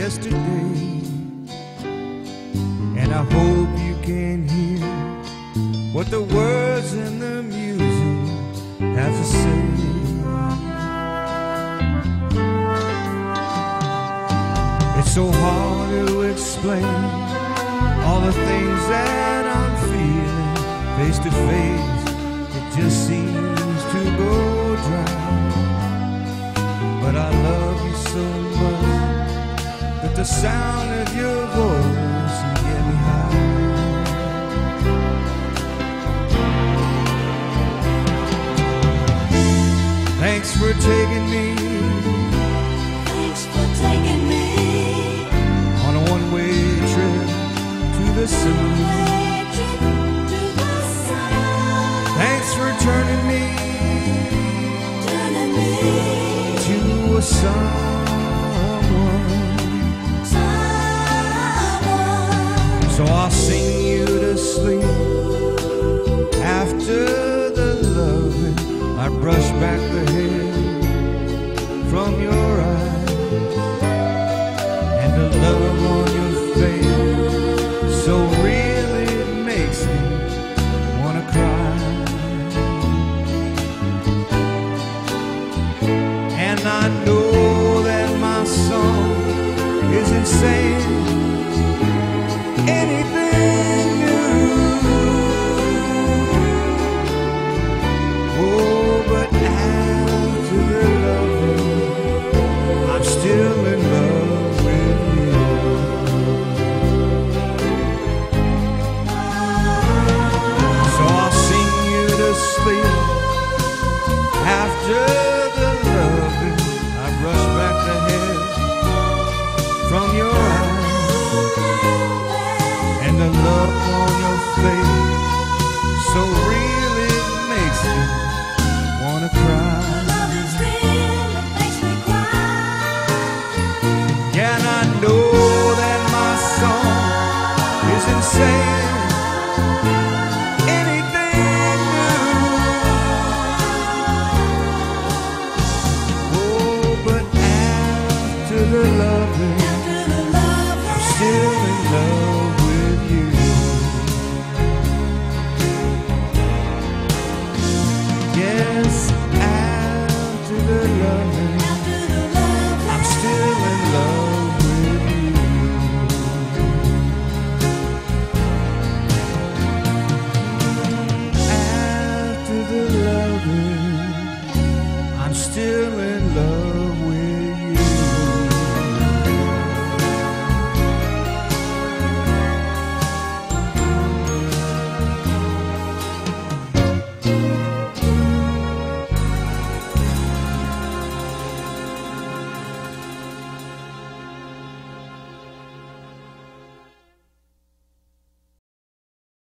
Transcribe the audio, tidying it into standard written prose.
yesterday, and I hope you can hear what the words and the music have to say. It's so hard to explain all the things that I'm feeling face to face. It just seems to go dry, but I love you so much that the sound of your voice can get me high. Thanks for taking me. Thanks for taking me on a one-way trip to the sun. Thanks for turning me to a someone. So I'll sing you to sleep after the loving. I brush back the hair from your eyes and the love on your face so real it makes me wanna cry. And I know that my song isn't saying anything new. Oh, but after the loving, I'm still in love with you. So I'll sing you to sleep after the loving. I brush back the hair from your eyes and the love on your face so real it makes me wanna cry. Yeah, and I know that my song isn't saying anything new. Oh, but after the loving, I'm still in love with you. Yes, after the loving, I'm still in love with you. After the loving, I'm still in